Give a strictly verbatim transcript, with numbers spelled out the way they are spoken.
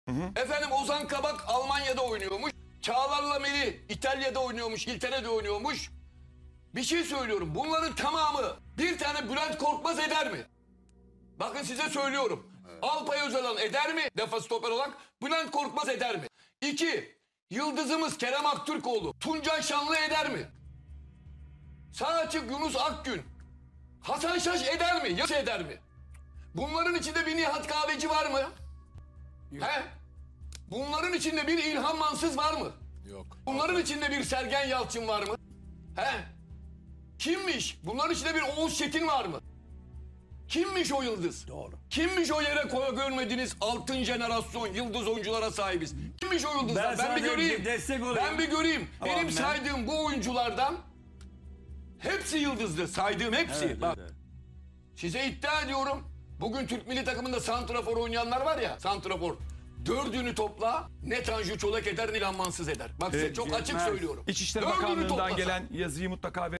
Hı hı. Efendim Ozan Kabak Almanya'da oynuyormuş. Çağlar'la Melih İtalya'da oynuyormuş, İngiltere'de oynuyormuş. Bir şey söylüyorum. Bunların tamamı bir tane Bülent Korkmaz eder mi? Bakın size söylüyorum. Evet. Alpay Özalan eder mi? Defa stoper olarak. Bülent Korkmaz eder mi? İki, Yıldızımız Kerem Aktürkoğlu, Tuncay Şanlı eder mi? Sağ açık Yunus Akgün, Hasan Şaş eder mi? Yaş eder mi? Bunların içinde bir Nihat Kahveci var mı? Yok. He? Bunların içinde bir İlhan Mansız var mı? Yok. Bunların içinde bir Sergen Yalçın var mı? He? Kimmiş? Bunların içinde bir Oğuz Çetin var mı? Kimmiş o yıldız? Doğru. Kimmiş o yere koy görmediğiniz altın jenerasyon yıldız oyunculara sahibiz? Kimmiş o yıldızlar? Ben, ben bir göreyim. Destek olayım. Ben bir göreyim. Tamam, Benim ben... saydığım bu oyunculardan hepsi yıldızdı. Saydığım hepsi. Evet, Bak. evet. Size iddia ediyorum. Bugün Türk milli takımında santrafor oynayanlar var ya. Santrafor. Dördünü topla. Ne Tanju Çolak eder ne İlhan Mansız eder. Bak size Evet, çok açık evet. söylüyorum. İçişleri Dördünü Bakanlığı'ndan toplasa. gelen yazıyı mutlaka